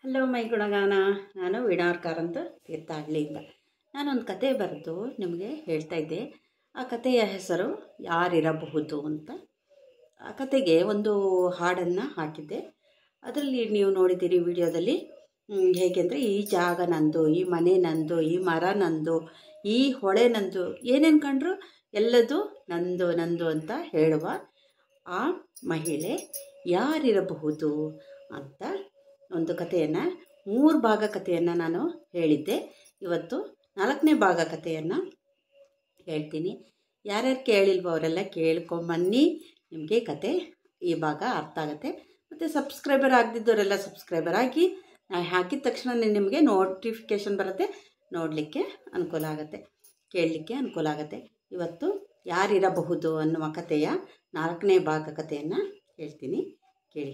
Hello my ಗುಣಗಾನ. ನಾನು ವೀಣಾರ್ಕರ್ ಅಂತ ತೀರ್ಥಹಳ್ಳಿಯಿಂದ ನಾನೊಂದು ಕತೆ ಬರೆದು ನಿಮಗೆ ಹೇಳ್ತಾ ಇದ್ದೆ. ಆ ಕಥೆಯ ಹೆಸರು ಯಾರಿರಬಹುದು ಅಂತ. ಆ ಕತೆಗೆ ಒಂದು ಹಾಡನ್ನು ಹಾಕಿದ್ದೆ. ಅದರಲ್ಲಿ ನೀವು ನೋಡಿದ್ದೀರಿ ವಿಡಿಯೋದಲ್ಲಿ. ಹೇಗೆಂದರೆ, ಈ ಜಾಗ ನಂದು, ಈ ಮನೆ ನಂದು, ಈ ಮರ ನಂದು, ಈ ಹೊಳೆ ನಂದು, ಏನೇನು ಕಂಡ್ರು ಎಲ್ಲದು ನಂದು ನಂದು ಅಂತ ಹೇಳುವ ಆ ಮಹಿಳೆ ಯಾರಿರಬಹುದು ಅಂತ ಒಂದು ಕಥೆಯನ್ನು, 3 ಭಾಗ ಕಥೆಯನ್ನು ನಾನು ಹೇಳಿದ್ದೆ. ಇವತ್ತು 4ನೇ ಭಾಗ ಕಥೆಯನ್ನು ಹೇಳ್ತೀನಿ. ಯಾರ್ಯಾರು ಕೇಳಿಲ್ವೋ ಅವರೆಲ್ಲ ಕೇಳ್ಕೊಂಬನ್ನಿ, ನಿಮಗೆ ಕತೆ ಈ ಭಾಗ ಅರ್ಥ ಆಗುತ್ತೆ. ಮತ್ತು ಸಬ್ಸ್ಕ್ರೈಬರ್ ಆಗದಿದ್ದವರೆಲ್ಲ ಸಬ್ಸ್ಕ್ರೈಬರ್ ಆಗಿ. ಹಾಕಿದ ತಕ್ಷಣ ನಿಮಗೆ ನೋಟಿಫಿಕೇಷನ್ ಬರುತ್ತೆ, ನೋಡಲಿಕ್ಕೆ ಅನುಕೂಲ ಆಗುತ್ತೆ, ಕೇಳಲಿಕ್ಕೆ ಅನುಕೂಲ ಆಗುತ್ತೆ. ಇವತ್ತು ಯಾರಿರಬಹುದು ಅನ್ನುವ ಕಥೆಯ 4ನೇ ಭಾಗ ಕಥೆಯನ್ನು ಹೇಳ್ತೀನಿ, ಕೇಳಿ.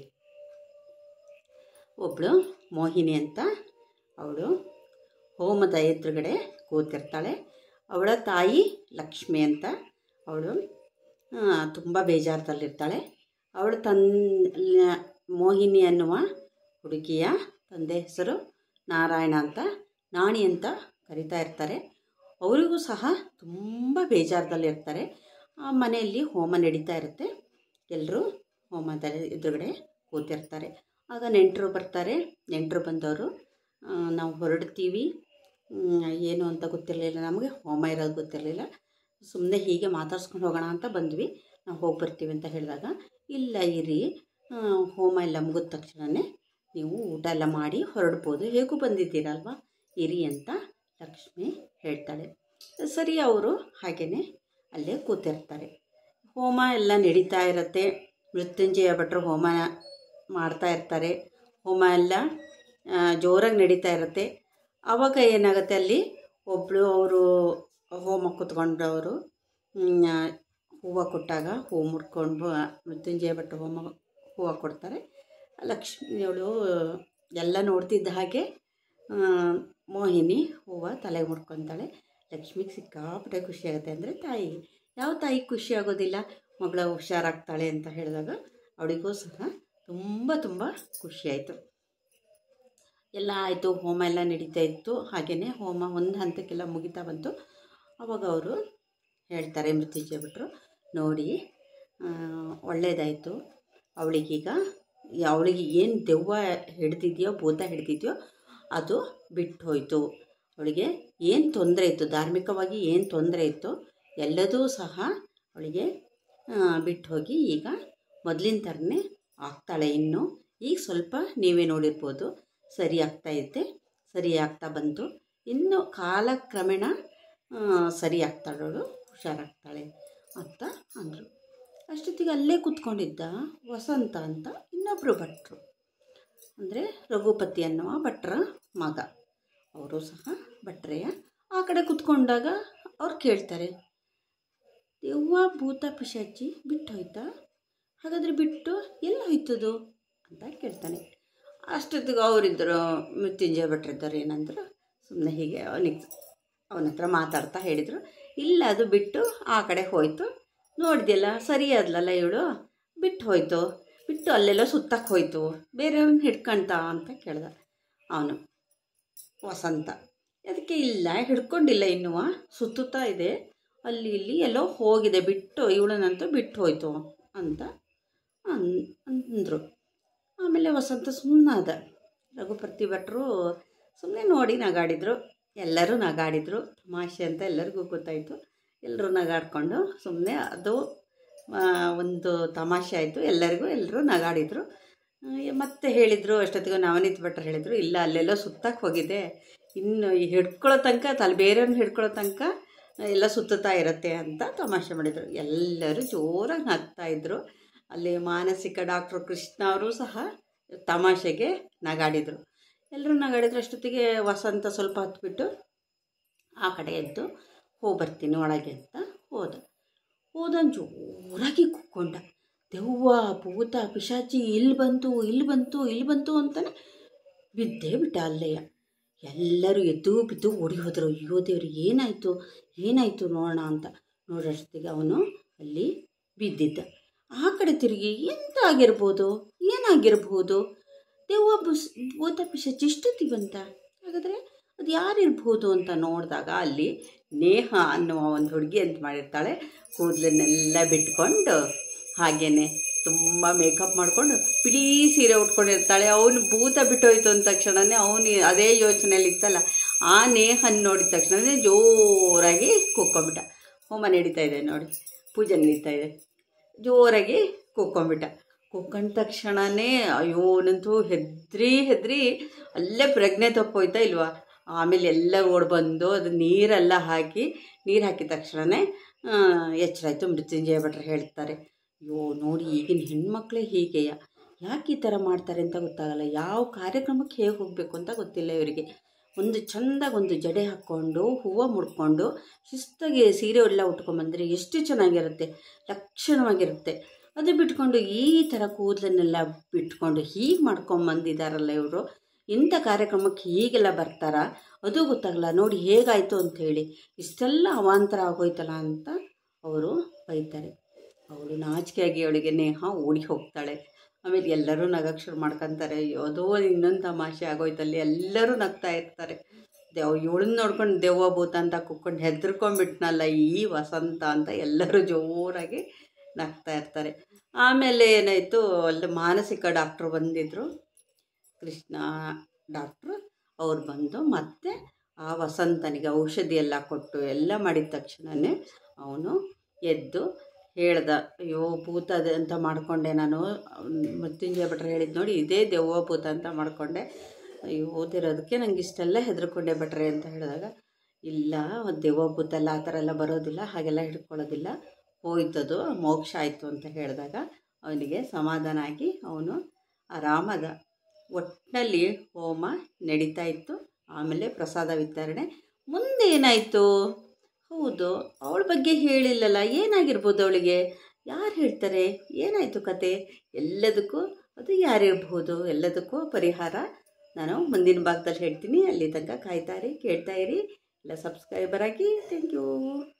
ಒಬ್ಬಳು ಮೋಹಿನಿ ಅಂತ, ಅವಳು ಹೋಮದ ಎದುರುಗಡೆ ಕೂತಿರ್ತಾಳೆ. ಅವಳ ತಾಯಿ ಲಕ್ಷ್ಮಿ ಅಂತ, ಅವಳು ತುಂಬ ಬೇಜಾರದಲ್ಲಿರ್ತಾಳೆ. ಅವಳು ಮೋಹಿನಿ ಅನ್ನುವ ಹುಡುಗಿಯ ತಂದೆ ಹೆಸರು ನಾರಾಯಣ ಅಂತ, ನಾಣಿ ಅಂತ ಕರಿತಾ ಇರ್ತಾರೆ. ಅವರಿಗೂ ಸಹ ತುಂಬ ಬೇಜಾರದಲ್ಲಿರ್ತಾರೆ. ಆ ಮನೆಯಲ್ಲಿ ಹೋಮ ನಡೀತಾ ಇರುತ್ತೆ. ಎಲ್ಲರೂ ಹೋಮದ ಎದುರುಗಡೆ ಕೂತಿರ್ತಾರೆ. ಆಗ ನೆಂಟರು ಬರ್ತಾರೆ. ನೆಂಟರು ಬಂದವರು, ನಾವು ಹೊರಡ್ತೀವಿ, ಏನು ಅಂತ ಗೊತ್ತಿರಲಿಲ್ಲ ನಮಗೆ, ಹೋಮ ಇರೋದು ಗೊತ್ತಿರಲಿಲ್ಲ, ಸುಮ್ಮನೆ ಹೀಗೆ ಮಾತಾಡ್ಸ್ಕೊಂಡು ಹೋಗೋಣ ಅಂತ ಬಂದ್ವಿ, ನಾವು ಹೋಗಿ ಬರ್ತೀವಿ ಅಂತ ಹೇಳಿದಾಗ, ಇಲ್ಲ ಇರಿ, ಹೋಮ ಎಲ್ಲ ಮುಗಿದ ತಕ್ಷಣವೇ ನೀವು ಊಟ ಎಲ್ಲ ಮಾಡಿ ಹೊರಡ್ಬೋದು, ಹೇಗೂ ಬಂದಿದ್ದೀರಲ್ವ, ಇರಿ ಅಂತ ಲಕ್ಷ್ಮಿ ಹೇಳ್ತಾಳೆ. ಸರಿ, ಅವರು ಹಾಗೆಯೇ ಅಲ್ಲೇ ಕೂತಿರ್ತಾರೆ. ಹೋಮ ಎಲ್ಲ ನಡೀತಾ ಇರುತ್ತೆ. ಮೃತ್ಯುಂಜಯ ಭಟ್ರು ಹೋಮ ಮಾಡ್ತಾ ಇರ್ತಾರೆ. ಹೋಮ ಎಲ್ಲ ಜೋರಾಗಿ ನಡೀತಾ ಇರುತ್ತೆ. ಆವಾಗ ಏನಾಗುತ್ತೆ, ಅಲ್ಲಿ ಒಬ್ಬಳು, ಅವರು ಹೋಮ ಕೂತ್ಕೊಂಡವರು ಹೂವು ಕೊಟ್ಟಾಗ ಹೂವು ಮುಡ್ಕೊಂಡು ಮೃತ್ಯುಂಜಯ ಭಟ್ರು ಹೂವು ಕೊಡ್ತಾರೆ. ಲಕ್ಷ್ಮಿಯವಳು ಎಲ್ಲ ನೋಡ್ತಿದ್ದ ಹಾಗೆ ಮೋಹಿನಿ ಹೂವು ತಲೆಗೆ ಮುಡ್ಕೊತಾಳೆ. ಲಕ್ಷ್ಮಿಗೆ ಸಿಕ್ಕಾಪಟ್ಟೆ ಖುಷಿಯಾಗುತ್ತೆ. ಅಂದರೆ ತಾಯಿ, ಯಾವ ತಾಯಿ ಖುಷಿ ಆಗೋದಿಲ್ಲ ಮಗಳ ಹುಷಾರಾಗ್ತಾಳೆ ಅಂತ ಹೇಳಿದಾಗ ಅವಳಿಗೂ ಸಹ ತುಂಬ ತುಂಬ ಖುಷಿಯಾಯಿತು. ಎಲ್ಲ ಆಯಿತು, ಹೋಮ ಎಲ್ಲ ನಡೀತಾ ಇತ್ತು. ಹಾಗೆಯೇ ಹೋಮ ಒಂದು ಹಂತಕ್ಕೆಲ್ಲ ಮುಗಿತಾ ಬಂತು. ಆವಾಗ ಅವರು ಹೇಳ್ತಾರೆ, ಮೃತ್ಯುಂಜಯ ಭಟ್ರು, ನೋಡಿ ಒಳ್ಳೆಯದಾಯಿತು, ಅವಳಿಗೆ ಏನು ದೆವ್ವ ಹಿಡ್ದಿದೆಯೋ, ಭೂತ ಹಿಡ್ದಿದೆಯೋ ಅದು ಬಿಟ್ಟು ಹೋಯಿತು. ಅವಳಿಗೆ ಏನು ತೊಂದರೆ ಇತ್ತು, ಧಾರ್ಮಿಕವಾಗಿ ಏನು ತೊಂದರೆ ಇತ್ತು ಎಲ್ಲದೂ ಸಹ ಅವಳಿಗೆ ಬಿಟ್ಟು ಹೋಗಿ ಈಗ ಮೊದಲಿನ ಥರನೇ ಆಗ್ತಾಳೆ. ಇನ್ನು ಈಗ ಸ್ವಲ್ಪ ನೀವೇ ನೋಡಿರ್ಬೋದು, ಸರಿ ಆಗ್ತಾ ಬಂತು, ಇನ್ನು ಕಾಲಕ್ರಮೇಣ ಸರಿ ಆಗ್ತಾಳವಳು, ಹುಷಾರಾಗ್ತಾಳೆ ಅಂತ ಅಂದರು. ಅಷ್ಟೊತ್ತಿಗೆ ಅಲ್ಲೇ ಕೂತ್ಕೊಂಡಿದ್ದ ವಸಂತ ಅಂತ ಇನ್ನೊಬ್ಬರು ಭಟ್ರು, ಅಂದರೆ ರಘುಪತಿ ಅನ್ನುವ ಭಟ್ರ ಮಗ, ಅವರು ಸಹ ಭಟ್ರೆಯ. ಆ ಕಡೆ ಕೂತ್ಕೊಂಡಾಗ ಅವ್ರು ಕೇಳ್ತಾರೆ, ದೆವ್ವ ಭೂತ ಪಿಶಾಚಿ ಬಿಟ್ಟು ಹೋಯ್ತಾ? ಹಾಗಾದರೆ ಬಿಟ್ಟು ಎಲ್ಲ ಹೋಯ್ತದು ಅಂತ ಕೇಳ್ತಾನೆ. ಅಷ್ಟೊತ್ತಿಗೆ ಅವರಿದ್ದರು, ಮೃತ್ಯುಂಜಯ ಭಟ್ರಿದ್ದರು, ಏನಂದ್ರು, ಸುಮ್ಮನೆ ಹೀಗೆ ಅವನ ಹತ್ರ ಮಾತಾಡ್ತಾ ಹೇಳಿದರು, ಇಲ್ಲ ಅದು ಬಿಟ್ಟು ಆ ಕಡೆ ಹೋಯಿತು, ನೋಡಿದೆಯಲ್ಲ ಸರಿ ಆದ್ಲಲ್ಲ, ಇವಳು ಬಿಟ್ಟು ಹೋಯ್ತು, ಬಿಟ್ಟು ಅಲ್ಲೆಲ್ಲ ಸುತ್ತಕ್ಕೆ ಹೋಯ್ತು, ಬೇರೆಯವ್ರನ್ನ ಹಿಡ್ಕೊಂತ ಅಂತ ಕೇಳ್ದ ಅವನು ವಸಂತ. ಅದಕ್ಕೆ ಇಲ್ಲ, ಹಿಡ್ಕೊಂಡಿಲ್ಲ, ಇನ್ನೂ ಸುತ್ತುತ್ತಾ ಇದೆ, ಅಲ್ಲಿ ಇಲ್ಲಿ ಎಲ್ಲೋ ಹೋಗಿದೆ, ಬಿಟ್ಟು ಇವಳನ್ನಂತೂ ಬಿಟ್ಟು ಹೋಯ್ತು ಅಂತ ಅಂದರು. ಆಮೇಲೆ ವಸಂತ ಸುಮ್ಮನಾದ. ರಘುಪತಿ ಭಟ್ರು ಸುಮ್ಮನೆ ನೋಡಿ ನಗಾಡಿದರು. ಎಲ್ಲರೂ ನಗಾಡಿದರು, ತಮಾಷೆ ಅಂತ ಎಲ್ಲರಿಗೂ ಗೊತ್ತಾಯಿತು. ಎಲ್ಲರೂ ನಗಾಡಿಕೊಂಡು ಸುಮ್ಮನೆ, ಅದು ಒಂದು ತಮಾಷೆ ಆಯಿತು ಎಲ್ಲರಿಗೂ. ಎಲ್ಲರೂ ನಗಾಡಿದರು. ಮತ್ತೆ ಹೇಳಿದರು, ಅಷ್ಟೊತ್ತಿಗೆ ನವನೀತ್ ಭಟ್ರು ಹೇಳಿದರು, ಇಲ್ಲ ಅಲ್ಲೆಲ್ಲೋ ಸುತ್ತಕ್ಕೆ ಹೋಗಿದೆ, ಇನ್ನು ಹಿಡ್ಕೊಳ್ಳೋ ತನಕ ಬೇರೆಯವ್ರನ್ನ ಹಿಡ್ಕೊಳ್ಳೋ ತನಕ ಎಲ್ಲ ಸುತ್ತುತ್ತಾ ಇರುತ್ತೆ ಅಂತ ತಮಾಷೆ ಮಾಡಿದರು. ಎಲ್ಲರೂ ಜೋರಾಗಿ ನಗ್ತಾಯಿದ್ರು. ಅಲ್ಲಿ ಮಾನಸಿಕ ಡಾಕ್ಟ್ರು ಕೃಷ್ಣ ಅವರು ಸಹ ತಮಾಷೆಗೆ ನಗಾಡಿದರು. ಎಲ್ಲರೂ ನಗಾಡಿದ್ರು. ಅಷ್ಟೊತ್ತಿಗೆ ವಸಂತ ಸ್ವಲ್ಪ ಹೊತ್ಬಿಟ್ಟು ಆ ಕಡೆ ಎದ್ದು ಹೋಗ್ಬರ್ತೀನಿ ಒಳಗೆ ಅಂತ ಹೋದ ಜೋರಾಗಿ ಕೂಕ್ಕೊಂಡ, ದೆವ್ವ ಭೂತ ಪಿಶಾಚಿ ಇಲ್ಲಿ ಬಂತು ಅಂತಾನೆ ಬಿದ್ದೇ ಬಿಟ್ಟ ಅಲ್ಲೇ. ಎಲ್ಲರೂ ಎದ್ದು ಬಿದ್ದು ಓಡಿ ಹೋದರು. ಅಯ್ಯೋ ದೇವ್ರು, ಏನಾಯಿತು ನೋಡೋಣ ಅಂತ ನೋಡೋಷ್ಟೊತ್ತಿಗೆ ಅವನು ಅಲ್ಲಿ ಬಿದ್ದಿದ್ದ. ಆ ಕಡೆ ತಿರುಗಿ ಏನಾಗಿರ್ಬೋದು, ದೆವ್ವ ಭೂತ ಪಿಶಾಚಿ ಇಷ್ಟೊತ್ತಿ ಬಂತ, ಹಾಗಾದರೆ ಅದು ಯಾರಿರ್ಬೋದು ಅಂತ ನೋಡಿದಾಗ ಅಲ್ಲಿ ನೇಹ ಅನ್ನುವ ಒಂದು ಹುಡುಗಿ ಅಂತ ಮಾಡಿರ್ತಾಳೆ. ಕೂದಲನ್ನೆಲ್ಲ ಬಿಟ್ಕೊಂಡು ಹಾಗೇ ತುಂಬ ಮೇಕಪ್ ಮಾಡಿಕೊಂಡು ಬಿಡೀ ಸೀರೆ ಉಟ್ಕೊಂಡಿರ್ತಾಳೆ. ಅವನು ಭೂತ ಬಿಟ್ಟೋಯ್ತು ಅಂದ ತಕ್ಷಣವೇ ಅವನು ಅದೇ ಯೋಚನೆಯಲ್ಲಿ ಇತ್ತಲ್ಲ, ಆ ನೇಹನ್ನು ನೋಡಿದ ತಕ್ಷಣವೇ ಜೋರಾಗಿ ಕೂಕ್ಕೊಂಬಿಟ್ಟ. ಹೋಮ ನಡೀತಾ ಇದೆ ನೋಡಿ, ಪೂಜೆ ನಡೀತಾ ಇದೆ, ಜೋರಾಗಿ ಕೂಕ್ಕೊಂಬಿಟ್ಟ. ಕೂಕ್ಕೊಂಡ ತಕ್ಷಣವೇ ಅಯ್ಯೋ ನಂತೂ ಹೆದ್ರಿ ಅಲ್ಲೇ ಪ್ರಜ್ಞೆ ತಪ್ಪೋಯ್ತಾ ಇಲ್ವಾ. ಆಮೇಲೆ ಎಲ್ಲ ಓಡ್ಬಂದು ಅದು ನೀರೆಲ್ಲ ನೀರು ಹಾಕಿದ ತಕ್ಷಣವೇ ಎಚ್ಚರ ಆಯಿತು. ಮೃತ್ಯುಂಜಯ ಭಟ್ರು ಹೇಳ್ತಾರೆ, ಅಯ್ಯೋ ನೋಡಿ ಈಗಿನ ಹೆಣ್ಮಕ್ಳೇ ಹೀಗೆಯಾ, ಯಾಕೆ ಈ ಥರ ಮಾಡ್ತಾರೆ ಅಂತ ಗೊತ್ತಾಗಲ್ಲ, ಯಾವ ಕಾರ್ಯಕ್ರಮಕ್ಕೆ ಹೇಗೆ ಹೋಗಬೇಕು ಅಂತ ಗೊತ್ತಿಲ್ಲ ಇವರಿಗೆ. ಒಂದು ಚೆಂದಾಗಿ ಒಂದು ಜಡೆ ಹಾಕ್ಕೊಂಡು ಹೂವು ಮುಡ್ಕೊಂಡು ಶಿಸ್ತಾಗಿ ಸೀರೆ ಎಲ್ಲ ಉಟ್ಕೊಂಬಂದರೆ ಎಷ್ಟು ಚೆನ್ನಾಗಿರುತ್ತೆ, ಲಕ್ಷಣವಾಗಿರುತ್ತೆ. ಅದು ಬಿಟ್ಕೊಂಡು ಈ ಥರ ಕೂದಲನ್ನೆಲ್ಲ ಬಿಟ್ಕೊಂಡು ಹೀಗೆ ಮಾಡ್ಕೊಂಬಂದಿದ್ದಾರಲ್ಲ ಇವರು, ಇಂಥ ಕಾರ್ಯಕ್ರಮಕ್ಕೆ ಹೀಗೆಲ್ಲ ಬರ್ತಾರಾ ಅದು ಗೊತ್ತಾಗಲ್ಲ. ನೋಡಿ ಹೇಗಾಯಿತು ಅಂಥೇಳಿ, ಇಷ್ಟೆಲ್ಲ ಅವಾಂತರ ಆಗೋಯ್ತಲ್ಲ ಅಂತ ಅವರು ಬೈತಾರೆ. ಅವಳು ನಾಚಿಕೆಯಾಗಿ ಅವಳಿಗೆ ನೇಹ ಓಡಿ ಹೋಗ್ತಾಳೆ. ಆಮೇಲೆ ಎಲ್ಲರೂ ನಗಕ್ಕೆ ಶುರು ಮಾಡ್ಕೊತಾರೆ. ಯಾವುದೋ ಇನ್ನೊಂದು ತಮಾಷೆ ಆಗೋಯ್ತಲ್ಲಿ, ಎಲ್ಲರೂ ನಗ್ತಾ ಇರ್ತಾರೆ. ಇವಳನ್ನ ನೋಡ್ಕೊಂಡು ದೆವ್ವ ಭೂತ ಅಂತ ಕುಕ್ಕೊಂಡು ಹೆದರ್ಕೊಂಡ್ಬಿಟ್ನಲ್ಲ ಈ ವಸಂತ ಅಂತ ಎಲ್ಲರೂ ಜೋರಾಗಿ ನಗ್ತಾ ಇರ್ತಾರೆ. ಆಮೇಲೆ ಏನಾಯಿತು, ಅಲ್ಲಿ ಮಾನಸಿಕ ಡಾಕ್ಟ್ರು ಬಂದಿದ್ದರು, ಕೃಷ್ಣ ಡಾಕ್ಟ್ರು. ಅವ್ರು ಬಂದು ಮತ್ತೆ ಆ ವಸಂತನಿಗೆ ಔಷಧಿ ಎಲ್ಲ ಕೊಟ್ಟು ಎಲ್ಲ ಮಾಡಿದ ತಕ್ಷಣವೇ ಅವನು ಎದ್ದು ಹೇಳ್ದ, ಅಯ್ಯೋ ಭೂತ ಅಂತ ಮಾಡಿಕೊಂಡೆ ನಾನು. ಮೃತ್ಯುಂಜಯ ಭಟ್ರು ಹೇಳಿದ್ದು ನೋಡಿ, ಇದೇ ದೆವ್ವ ಭೂತ ಅಂತ ಮಾಡಿಕೊಂಡೆ, ಅಯ್ಯೋ ಓದಿರೋದಕ್ಕೆ ನಂಗೆ ಇಷ್ಟೆಲ್ಲ ಹೆದರ್ಕೊಂಡೆ ಭಟ್ರೆ ಅಂತ ಹೇಳಿದಾಗ, ಇಲ್ಲ ದೆವ್ವ ಭೂತ ಎಲ್ಲ ಆ ಥರ ಎಲ್ಲ ಬರೋದಿಲ್ಲ, ಹಾಗೆಲ್ಲ ಹಿಡ್ಕೊಳ್ಳೋದಿಲ್ಲ, ಹೋಯ್ತದು ಮೋಕ್ಷ ಆಯಿತು ಅಂತ ಹೇಳಿದಾಗ ಅವನಿಗೆ ಸಮಾಧಾನ ಆಗಿ ಅವನು ಆರಾಮದ. ಒಟ್ಟಿನಲ್ಲಿ ಹೋಮ ನಡೀತಾ ಇತ್ತು. ಆಮೇಲೆ ಪ್ರಸಾದ ವಿತರಣೆ. ಮುಂದೆ ಏನಾಯಿತು, ಹೌದು ಅವಳ ಬಗ್ಗೆ ಹೇಳಿಲ್ಲಲ್ಲ, ಏನಾಗಿರ್ಬೋದು ಅವಳಿಗೆ, ಯಾರು ಹೇಳ್ತಾರೆ, ಏನಾಯಿತು ಕತೆ, ಎಲ್ಲದಕ್ಕೂ ಅದು ಯಾರಿರ್ಬೋದು, ಎಲ್ಲದಕ್ಕೂ ಪರಿಹಾರ ನಾನು ಮುಂದಿನ ಭಾಗದಲ್ಲಿ ಹೇಳ್ತೀನಿ. ಅಲ್ಲಿ ತನಕ ಕಾಯ್ತಾಯಿರಿ, ಕೇಳ್ತಾಯಿರಿ, ಎಲ್ಲ ಸಬ್ಸ್ಕ್ರೈಬರ್ ಆಗಿ. Thank you.